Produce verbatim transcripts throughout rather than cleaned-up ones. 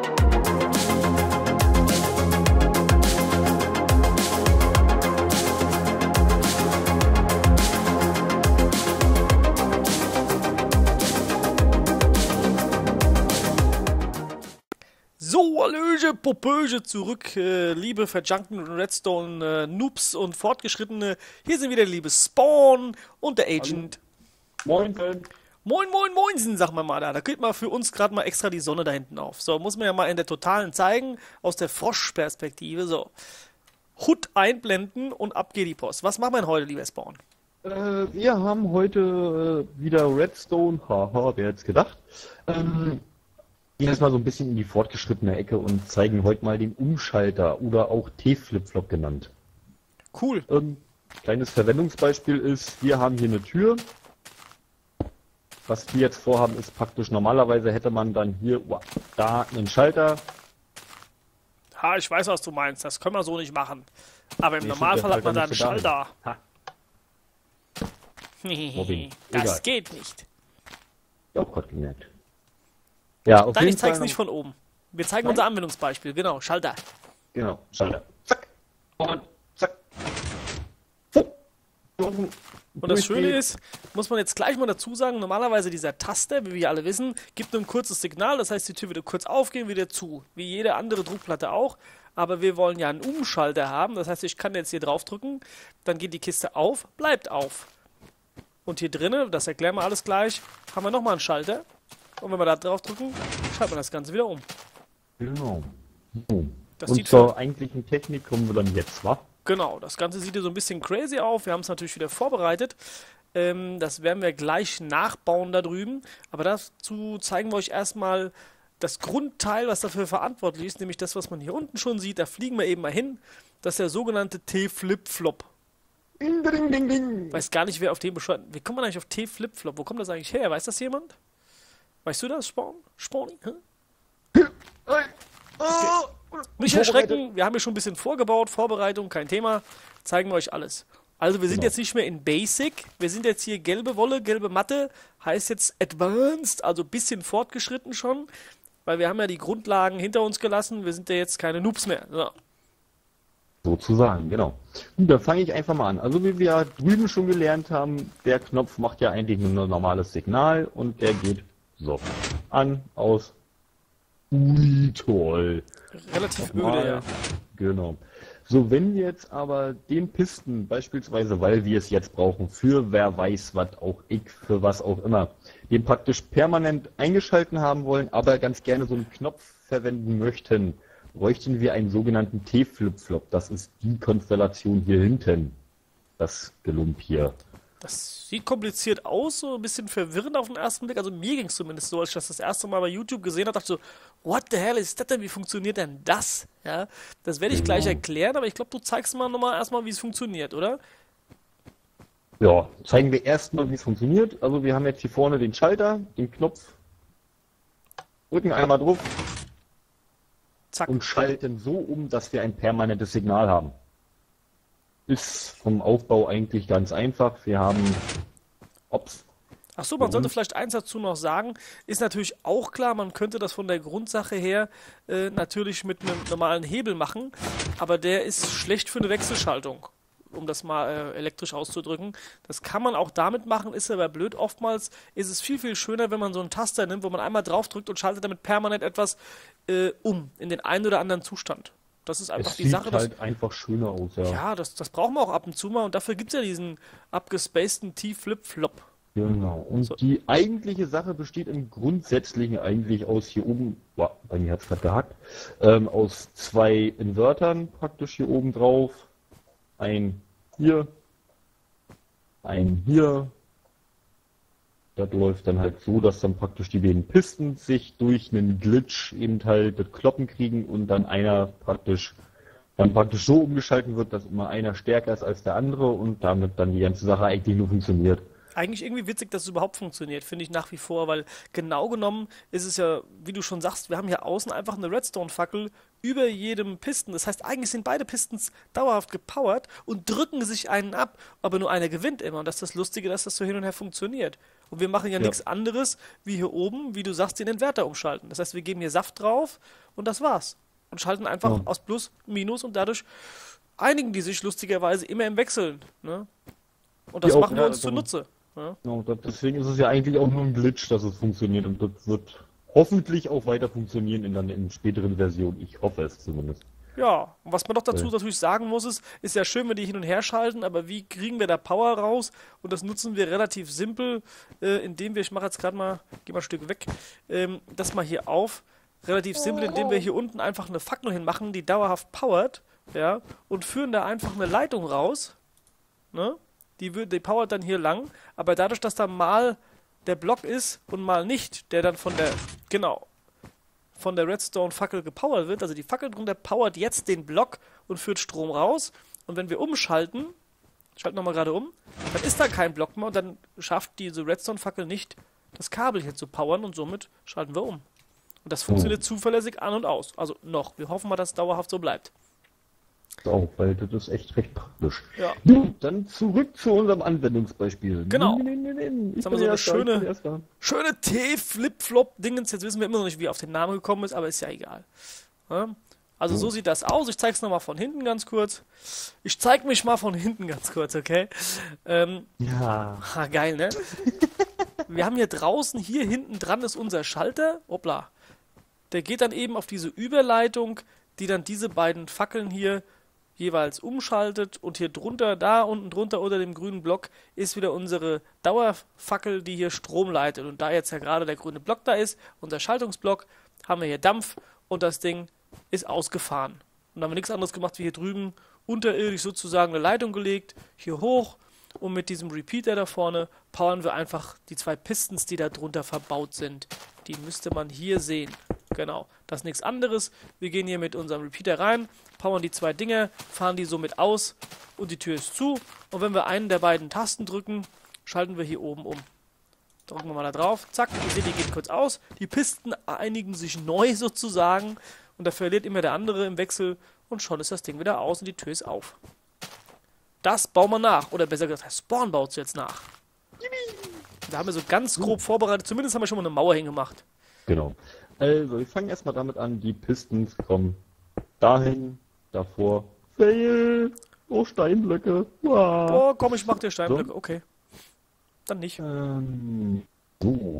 So, Hallöche, Popöche zurück, äh, liebe verjunkten Redstone äh, Noobs und Fortgeschrittene. Hier sind wieder der liebe Spawn und der Agent. Moin, Ben. Moin, moin, moinsen, sag mal mal da. Da geht mal für uns gerade mal extra die Sonne da hinten auf. So, muss man ja mal in der Totalen zeigen, aus der Froschperspektive. So, Hut einblenden und ab geht die Post. Was machen wir denn heute, lieber Spawn? Äh, wir haben heute äh, wieder Redstone, haha, wer hätte es gedacht. Ähm, gehen jetzt mal so ein bisschen in die fortgeschrittene Ecke und zeigen heute mal den Umschalter oder auch T-Flip-Flop genannt. Cool. Ähm, kleines Verwendungsbeispiel ist, wir haben hier eine Tür. Was wir jetzt vorhaben, ist praktisch, normalerweise hätte man dann hier, uah, da einen Schalter. Ha, ich weiß, was du meinst. Das können wir so nicht machen. Aber im Nee, Normalfall hat man da einen nicht so Schalter. Ha. Mobbing. Das Egal. geht nicht. Ja, auch gerade gemerkt. Ja, auf Nein, jeden ich zeig's Fall nicht von oben. Wir zeigen Nein? unser Anwendungsbeispiel. Genau, Schalter. Genau, Schalter. Zack. Und zack. Fuck. Und das Schöne ist, muss man jetzt gleich mal dazu sagen, normalerweise dieser Taster, wie wir alle wissen, gibt nur ein kurzes Signal, das heißt, die Tür würde kurz aufgehen, wieder zu. Wie jede andere Druckplatte auch. Aber wir wollen ja einen Umschalter haben, das heißt, ich kann jetzt hier drauf drücken, dann geht die Kiste auf, bleibt auf. Und hier drinnen, das erklären wir alles gleich, haben wir nochmal einen Schalter. Und wenn wir da drauf drücken, schaltet man das Ganze wieder um. Genau. So. Das Und sieht zur eigentlichen Technik kommen wir dann jetzt, wa? Genau, das Ganze sieht hier so ein bisschen crazy auf. Wir haben es natürlich wieder vorbereitet. Ähm, das werden wir gleich nachbauen da drüben. Aber dazu zeigen wir euch erstmal das Grundteil, was dafür verantwortlich ist. Nämlich das, was man hier unten schon sieht. Da fliegen wir eben mal hin. Das ist der sogenannte T-Flip-Flop. Ding, ding, ding, ding. Weiß gar nicht, wer auf den bescheuert. Wie kommt man eigentlich auf T-Flip-Flop? Wo kommt das eigentlich her? Weiß das jemand? Weißt du das, Spawn? Spawny? Hä? Oh. Nicht erschrecken, wir haben hier schon ein bisschen vorgebaut, Vorbereitung, kein Thema. Zeigen wir euch alles. Also wir sind Genau. jetzt nicht mehr in Basic, wir sind jetzt hier gelbe Wolle, gelbe Matte, heißt jetzt Advanced, also ein bisschen fortgeschritten schon, weil wir haben ja die Grundlagen hinter uns gelassen, wir sind ja jetzt keine Noobs mehr. So. Sozusagen, genau. Gut, dann fange ich einfach mal an. Also wie wir ja drüben schon gelernt haben, der Knopf macht ja eigentlich nur ein normales Signal und der geht so. An, aus. Ui, toll. Relativ Nochmal. öde, ja. Genau. So, wenn wir jetzt aber den Pisten, beispielsweise, weil wir es jetzt brauchen, für wer weiß was auch ich, für was auch immer, den praktisch permanent eingeschalten haben wollen, aber ganz gerne so einen Knopf verwenden möchten, bräuchten wir einen sogenannten T-Flip-Flop. Das ist die Konstellation hier hinten. Das Gelump hier. Das sieht kompliziert aus, so ein bisschen verwirrend auf den ersten Blick. Also mir ging es zumindest so, als ich das das erste Mal bei YouTube gesehen habe, dachte ich so, what the hell ist das denn? Wie funktioniert denn das? Ja, das werde ich Genau. gleich erklären, aber ich glaube, du zeigst mal nochmal erstmal, wie es funktioniert, oder? Ja, zeigen wir erstmal, wie es funktioniert. Also wir haben jetzt hier vorne den Schalter, den Knopf, drücken einmal drauf Zack. und schalten so um, dass wir ein permanentes Signal haben. Ist vom Aufbau eigentlich ganz einfach. Wir haben Ops. Ach so, man sollte vielleicht eins dazu noch sagen, ist natürlich auch klar, man könnte das von der Grundsache her äh, natürlich mit einem normalen Hebel machen, aber der ist schlecht für eine Wechselschaltung, um das mal äh, elektrisch auszudrücken. Das kann man auch damit machen, ist aber blöd. Oftmals ist es viel, viel schöner, wenn man so einen Taster nimmt, wo man einmal draufdrückt und schaltet damit permanent etwas äh, um, in den einen oder anderen Zustand. Das ist einfach Es die sieht Sache, dass halt einfach schöner aus, ja. ja, das, das brauchen wir auch ab und zu mal und dafür gibt es ja diesen abgespaceden T-Flip-Flop. Genau. Und So. die eigentliche Sache besteht im Grundsätzlichen eigentlich aus hier oben, boah, bei mir hat es gerade gehackt, ähm, aus zwei Invertern praktisch hier oben drauf. Ein hier, ein hier. Das läuft dann halt so, dass dann praktisch die beiden Pisten sich durch einen Glitch eben halt das Kloppen kriegen und dann einer praktisch dann praktisch so umgeschalten wird, dass immer einer stärker ist als der andere und damit dann die ganze Sache eigentlich nur funktioniert. Eigentlich irgendwie witzig, dass es überhaupt funktioniert, finde ich nach wie vor, weil genau genommen ist es ja, wie du schon sagst, wir haben hier außen einfach eine Redstone-Fackel über jedem Piston. Das heißt, eigentlich sind beide Pistons dauerhaft gepowert und drücken sich einen ab, aber nur einer gewinnt immer. Und das ist das Lustige, dass das so hin und her funktioniert. Und wir machen ja, Ja. nichts anderes, wie hier oben, wie du sagst, den Inverter umschalten. Das heißt, wir geben hier Saft drauf und das war's. Und schalten einfach Ja. aus Plus, Minus und dadurch einigen die sich lustigerweise immer im Wechseln. Ne? Und das Ja, machen wir ja, uns also- zunutze. Ja? Genau, das, deswegen ist es ja eigentlich auch nur ein Glitch, dass es funktioniert und das wird hoffentlich auch weiter funktionieren in, dann in späteren Versionen. Ich hoffe es zumindest. Ja, und was man doch dazu Ja. natürlich sagen muss, ist, ist ja schön, wenn die hin und her schalten, aber wie kriegen wir da Power raus? Und das nutzen wir relativ simpel, äh, indem wir, ich mache jetzt gerade mal, geh mal ein Stück weg, ähm, das mal hier auf, relativ simpel, indem wir hier unten einfach eine Fackel hinmachen, die dauerhaft powert, ja, und führen da einfach eine Leitung raus, ne? Die, wird, die powert dann hier lang, aber dadurch, dass da mal der Block ist und mal nicht, der dann von der, genau, von der Redstone-Fackel gepowert wird, also die Fackel drunter powert jetzt den Block und führt Strom raus. Und wenn wir umschalten, schalten nochmal gerade um, dann ist da kein Block mehr und dann schafft diese Redstone-Fackel nicht, das Kabel hier zu powern und somit schalten wir um. Und das funktioniert zuverlässig an und aus. Also noch. Wir hoffen mal, dass es dauerhaft so bleibt. Auch, weil das ist echt recht praktisch. Ja. Gut, dann zurück zu unserem Anwendungsbeispiel. Genau. Nee, nee, nee, nee. Ich Jetzt haben wir bin so eine erst da, ich bin schöne- erst da. Schöne T-Flip-Flop-Dingens. Jetzt wissen wir immer noch nicht, wie er auf den Namen gekommen ist, aber ist ja egal. Ja? Also so sieht das aus. Ich zeige es nochmal von hinten ganz kurz. Ich zeige mich mal von hinten ganz kurz, okay? Ähm, Ja. ha, geil, ne? Wir haben hier draußen, hier hinten dran ist unser Schalter. Hoppla. Der geht dann eben auf diese Überleitung, die dann diese beiden Fackeln hier jeweils umschaltet. Und hier drunter, da unten drunter unter dem grünen Block, ist wieder unsere Dauerfackel, die hier Strom leitet. Und da jetzt ja gerade der grüne Block da ist, unser Schaltungsblock, haben wir hier Dampf und das Ding ist ausgefahren. Und dann haben wir nichts anderes gemacht, wie hier drüben unterirdisch sozusagen eine Leitung gelegt, hier hoch und mit diesem Repeater da vorne powern wir einfach die zwei Pistons, die da drunter verbaut sind. Die müsste man hier sehen. Genau, das ist nichts anderes. Wir gehen hier mit unserem Repeater rein, powern die zwei Dinger, fahren die somit aus und die Tür ist zu. Und wenn wir einen der beiden Tasten drücken, schalten wir hier oben um. Drücken wir mal da drauf, zack, ihr seht, die geht kurz aus. Die Pisten einigen sich neu sozusagen und da verliert immer der andere im Wechsel und schon ist das Ding wieder aus und die Tür ist auf. Das bauen wir nach, oder besser gesagt, Spawn baut es jetzt nach. Da haben wir so ganz grob vorbereitet, zumindest haben wir schon mal eine Mauer hingemacht. Genau. Also, wir fangen erstmal damit an, die Pistons kommen dahin, davor. Fail! Oh, Steinblöcke. Wow. Oh, komm, ich mach dir Steinblöcke, okay. Dann nicht. Ähm, so.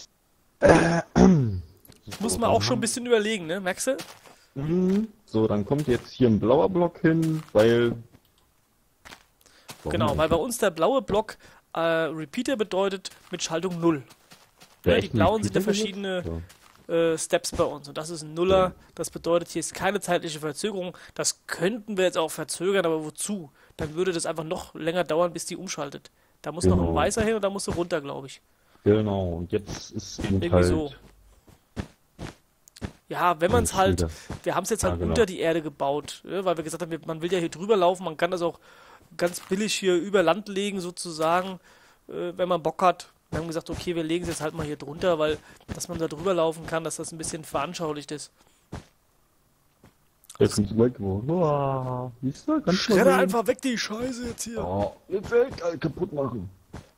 Muss man auch schon ein bisschen überlegen, ne? Merkst du? Mhm. So, dann kommt jetzt hier ein blauer Block hin, weil... Warum Genau, weil eigentlich? bei uns der blaue Block äh, Repeater bedeutet mit Schaltung null. Der Ja, die echt ein blauen sind ja Repeater verschiedene benutzt? äh, Steps bei uns. Und das ist ein Nuller. Das bedeutet, hier ist keine zeitliche Verzögerung. Das könnten wir jetzt auch verzögern, aber wozu? Dann würde das einfach noch länger dauern, bis die umschaltet. Da muss noch ein Genau. weißer hin und da musst du runter, glaube ich. Ja. Genau, und jetzt ist eben Irgendwie halt... so. Ja, wenn man es Ja, halt, wieder. wir haben es jetzt halt Ja, genau. unter die Erde gebaut, ja, weil wir gesagt haben, wir- man will ja hier drüber laufen, man kann das auch ganz billig hier über Land legen sozusagen, äh, wenn man Bock hat. Wir haben gesagt, okay, wir legen es jetzt halt mal hier drunter, weil, dass man da drüber laufen kann, dass das ein bisschen veranschaulicht ist. Jetzt ist es weg geworden. Wow. Siehst du? Ganz Schredder normal. einfach weg die Scheiße jetzt hier. Oh, jetzt Welt äh, kaputt machen.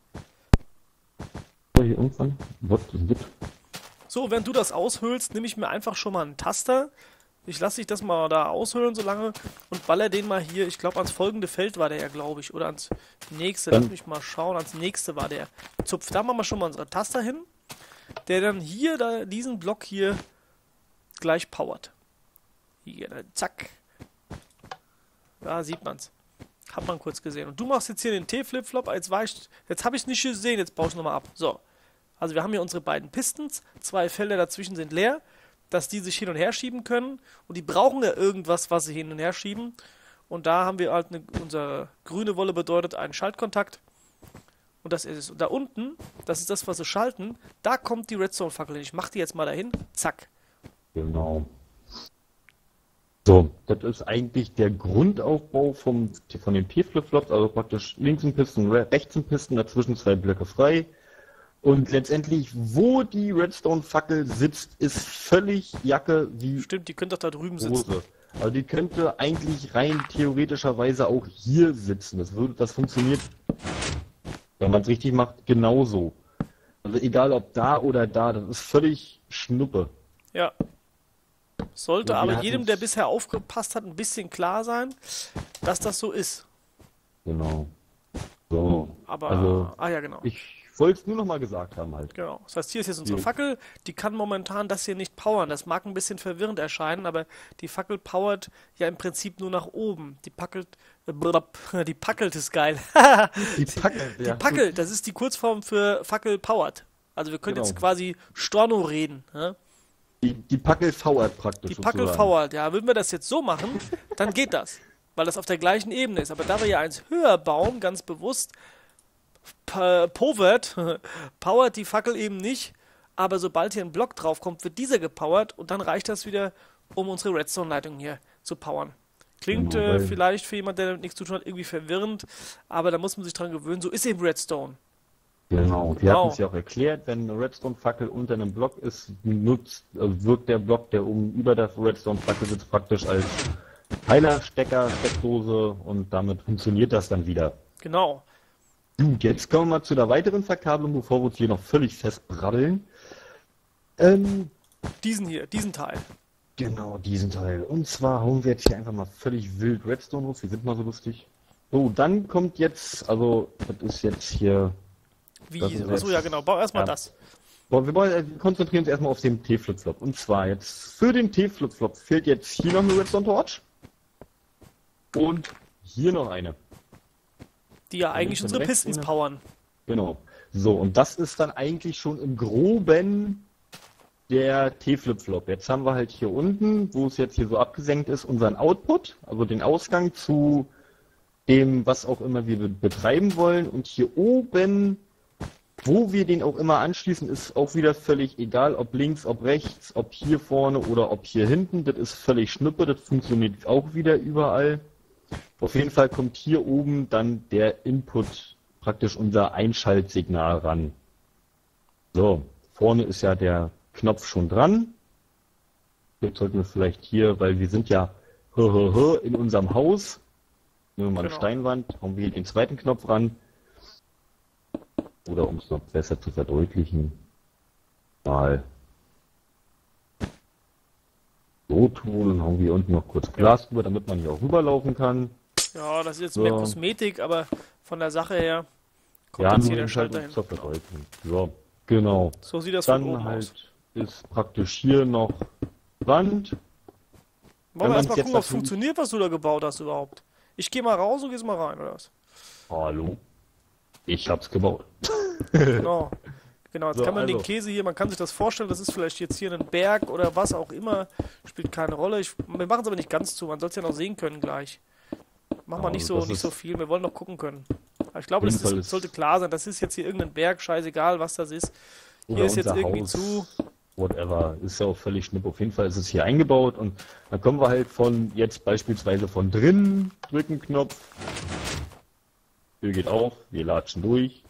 So, hier irgendwann. Was ist das? So, während du das aushöhlst, nehme ich mir einfach schon mal einen Taster. Ich lasse dich das mal da aushöhlen so lange und baller den mal hier, ich glaube ans folgende Feld war der ja, glaube ich, oder ans nächste, lass Dann- mich mal schauen, ans nächste war der. Zupf, da machen wir schon mal unsere Taster hin, der dann hier, da, diesen Block hier gleich powert. Hier, dann, zack. Da sieht man's. Hat man kurz gesehen. Und du machst jetzt hier den T-Flip-Flop, jetzt war ich, jetzt habe ich es nicht gesehen, jetzt baue ich nochmal ab. So. Also wir haben hier unsere beiden Pistons, zwei Felder dazwischen sind leer, dass die sich hin und her schieben können und die brauchen ja irgendwas, was sie hin und her schieben. Und da haben wir halt eine, unsere grüne Wolle bedeutet einen Schaltkontakt und das ist es. Und da unten, das ist das, was sie schalten, da kommt die Redstone-Fackel hin. Ich mache die jetzt mal dahin, zack. Genau. So, Das ist eigentlich der Grundaufbau vom, von den T-Flip-Flops, also praktisch links ein Pisten, re- rechts ein Pisten, dazwischen zwei Blöcke frei. Und letztendlich, wo die Redstone-Fackel sitzt, ist völlig Jacke wie Stimmt, die können doch da drüben sitzen. Hose. Also die könnte eigentlich rein theoretischerweise auch hier sitzen. Das würde, das funktioniert, wenn man es richtig macht, genauso. Also egal ob da oder da, das ist völlig Schnuppe. Ja. Sollte Ja, wir aber jedem, hatten's- der bisher aufgepasst hat, ein bisschen klar sein, dass das so ist. Genau. So. Aber, Also ah ja, genau. ich wollte es nur noch mal gesagt haben halt. Genau. Das heißt, hier ist jetzt unsere Jo. Fackel. Die kann momentan das hier nicht powern. Das mag ein bisschen verwirrend erscheinen, aber die Fackel powert ja im Prinzip nur nach oben. Die packelt, äh, blub, die packelt ist geil. Die Fackel, Die Packel, das ist die Kurzform für Fackel powert. Also wir können Genau. jetzt quasi Storno reden. Ja? Die, die Packel fauert praktisch. Die Packel sozusagen. powert. Ja, würden wir das jetzt so machen, dann geht das. Weil das auf der gleichen Ebene ist. Aber da wir ja eins höher bauen, ganz bewusst, p- powert, powert die Fackel eben nicht. Aber sobald hier ein Block draufkommt, wird dieser gepowert und dann reicht das wieder, um unsere Redstone-Leitung hier zu powern. Klingt Genau, äh, weil- vielleicht für jemanden, der damit nichts zu tun hat, irgendwie verwirrend, aber da muss man sich dran gewöhnen. So ist eben Redstone. Genau, wir Genau. hatten es ja auch erklärt, wenn eine Redstone-Fackel unter einem Block ist, nutzt, also wirkt der Block, der oben über der Redstone-Fackel sitzt, praktisch als Heiler, Stecker, Steckdose und damit funktioniert das dann wieder. Genau. Gut, jetzt kommen wir mal zu der weiteren Verkabelung, bevor wir uns hier noch völlig festbrabbeln. Ähm, Diesen hier, diesen Teil. genau, diesen Teil. Und zwar hauen wir jetzt hier einfach mal völlig wild Redstone raus, wir sind mal so lustig. So, dann kommt jetzt, also, das ist jetzt hier... Wie? Das ist Achso, jetzt- ja genau. Bau erstmal ja. das. Boah, wir wollen, äh, wir konzentrieren uns erstmal auf den T-Flip-Flop. Und zwar jetzt für den T-Flip-Flop fehlt jetzt hier noch eine Redstone Torch. Und hier noch eine. Die ja eigentlich links und unsere rechts Pistons eine. powern. Genau. So, und das ist dann eigentlich schon im Groben der T-Flip-Flop. Jetzt haben wir halt hier unten, wo es jetzt hier so abgesenkt ist, unseren Output, also den Ausgang zu dem, was auch immer wir be- betreiben wollen. Und hier oben, wo wir den auch immer anschließen, ist auch wieder völlig egal, ob links, ob rechts, ob hier vorne oder ob hier hinten. Das ist völlig Schnuppe, das funktioniert auch wieder überall. Auf jeden Fall kommt hier oben dann der Input, praktisch unser Einschaltsignal ran. So, vorne ist ja der Knopf schon dran. Jetzt sollten wir vielleicht hier, weil wir sind ja hö, hö, hö, in unserem Haus, nehmen wir mal eine Genau. Steinwand, hauen wir hier den zweiten Knopf ran. Oder um es noch besser zu verdeutlichen, mal so tun, dann hauen wir unten noch kurz Glas drüber, damit man hier auch rüberlaufen kann. Ja, das ist jetzt So. mehr Kosmetik, aber von der Sache her kommt Ja, jetzt nur hier der eben halt Schalter um hin. zur Verdeutlichung. So, genau. So sieht das von Dann oben halt aus. ist praktisch hier noch Wand. Wollen wir man's erstmal jetzt gucken, ob es natürlich- funktioniert, was du da gebaut hast überhaupt. Ich gehe mal raus und gehst mal rein, oder was? Hallo. Ich hab's gebaut. Genau. Genau, jetzt So, kann man den also. Käse hier, man kann sich das vorstellen, das ist vielleicht jetzt hier ein Berg oder was auch immer, spielt keine Rolle. Ich, wir machen es aber nicht ganz zu, man soll es ja noch sehen können gleich. Machen wir Ja, nicht also so, das nicht ist- so viel, wir wollen noch gucken können. Aber ich glaube, Auf das jeden Fall ist, ist- sollte klar sein, das ist jetzt hier irgendein Berg, scheißegal, was das ist. Hier Oder ist jetzt unser irgendwie Haus, zu. Whatever. Ist ja auch völlig schnipp. Auf jeden Fall ist es hier eingebaut und dann kommen wir halt von jetzt beispielsweise von drinnen, drücken Knopf. Tür geht auf, wir latschen durch.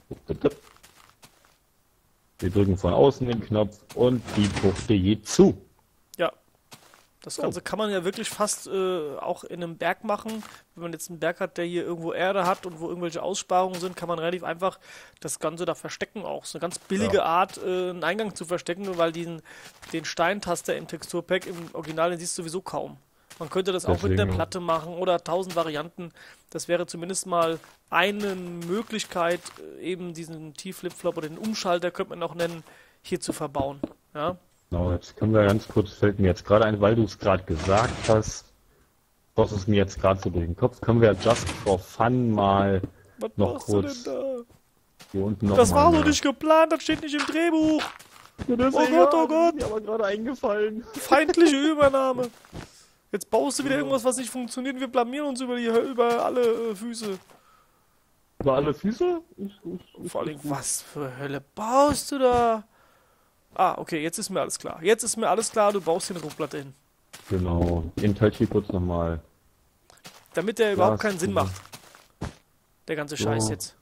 Wir drücken von außen den Knopf und die Buchte geht zu. Ja. Das Ganze kann man ja wirklich fast äh, auch in einem Berg machen. Wenn man jetzt einen Berg hat, der hier irgendwo Erde hat und wo irgendwelche Aussparungen sind, kann man relativ einfach das Ganze da verstecken auch. So eine ganz billige Ja. Art, äh, einen Eingang zu verstecken, weil diesen, den Steintaster im Texturpack im Original, den siehst du sowieso kaum. Man könnte das auch mit Deswegen, einer ja. Platte machen oder tausend Varianten. Das wäre zumindest mal eine Möglichkeit, äh, eben diesen T-Flip-Flop oder den Umschalter, könnte man auch nennen, hier zu verbauen. Ja. Genau, jetzt können wir ganz kurz, fällt mir jetzt gerade ein, weil du es gerade gesagt hast, was es mir jetzt gerade so durch den Kopf, können wir just for fun mal Was Noch machst kurz du denn da? hier unten noch Das mal war so eine- nicht geplant, das steht nicht im Drehbuch. Ja, das ist Oh egal, Gott, oh Gott. das ist mir aber gerade eingefallen. Feindliche Übernahme. Jetzt baust du wieder irgendwas, was nicht funktioniert. und Wir blamieren uns über, die, über alle äh, Füße. Über alle Füße? Ist, ist, ist Vor allem, was für Hölle baust du da? Ah, okay, jetzt ist mir alles klar. Jetzt ist mir alles klar, du baust hier eine Druckplatte hin. Genau. Den halt hier kurz nochmal. Damit der überhaupt Glas keinen Sinn drüber. macht. Der ganze Scheiß So. jetzt.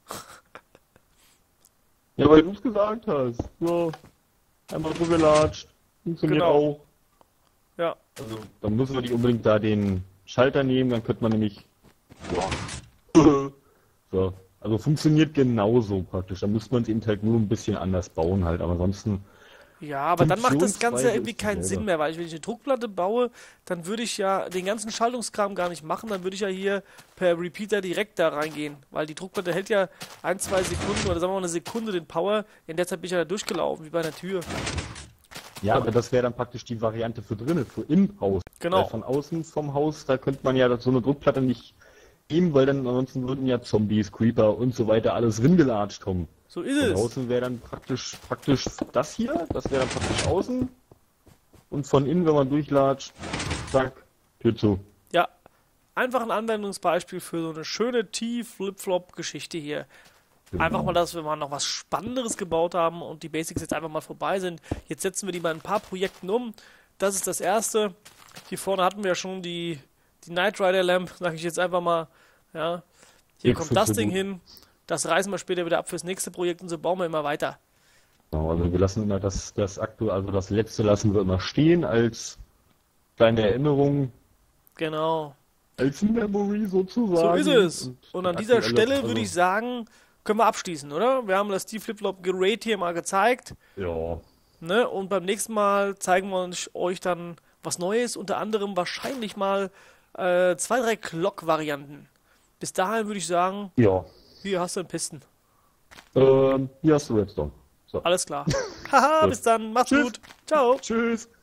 Ja, weil du es gesagt hast. So. Einmal drüber gelatscht. Funktioniert Genau. auch. Ja. Also, dann müssen wir nicht unbedingt da den Schalter nehmen, dann könnte man nämlich. Ja. So. Also funktioniert genauso praktisch. Da müsste man es eben halt nur ein bisschen anders bauen halt. Aber ansonsten. Ja, aber dann macht das Ganze ja Funktionsweise irgendwie ist keinen dieselbe. Sinn mehr, weil ich, wenn ich eine Druckplatte baue, dann würde ich ja den ganzen Schaltungskram gar nicht machen, dann würde ich ja hier per Repeater direkt da reingehen, weil die Druckplatte hält ja ein, zwei Sekunden oder sagen wir mal eine Sekunde den Power, in der Zeit bin ich ja da durchgelaufen, wie bei einer Tür. Ja, aber das wäre dann praktisch die Variante für drinnen, für im Haus. Genau. Weil von außen vom Haus, da könnte man ja so eine Druckplatte nicht nehmen, weil dann ansonsten würden ja Zombies, Creeper und so weiter alles ringelatscht kommen. So ist Von es. außen wäre dann praktisch praktisch das hier, das wäre dann praktisch außen. Und von innen, wenn man durchlatscht, zack, Tür zu. Ja, einfach ein Anwendungsbeispiel für so eine schöne T-Flip-Flop-Geschichte hier. Einfach mal, dass wir mal noch was Spannenderes gebaut haben und die Basics jetzt einfach mal vorbei sind. Jetzt setzen wir die mal in ein paar Projekten um. Das ist das erste. Hier vorne hatten wir ja schon die, die Knight Rider Lamp, sage ich jetzt einfach mal. Ja. Hier Jetzt kommt wird's das so Ding gut. hin. Das reißen wir später wieder ab fürs nächste Projekt und so bauen wir immer weiter. Genau, also wir lassen immer das, das aktuell, also das letzte lassen wir immer stehen als kleine Erinnerung, Genau. als Memory So sozusagen. ist es. Und Und an das dieser aktuelle, Stelle würde ich sagen, können wir abschließen, oder? Wir haben das T-Flip-Flop-Gerät hier mal gezeigt. Ja, Ne? Und beim nächsten Mal zeigen wir uns- euch dann was Neues, unter anderem wahrscheinlich mal äh, zwei, drei Clock-Varianten. Bis dahin würde ich sagen, ja. hier hast du einen Pisten. Ähm, hier hast du Redstone. So. Alles klar. Haha, Gut. bis dann, macht's Tschüss. gut. Ciao. Tschüss.